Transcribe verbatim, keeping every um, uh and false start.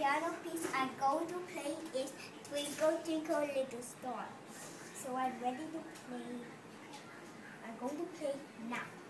piano piece I'm going to play is Twinkle, Twinkle, Little Star. So I'm ready to play. I'm going to play now.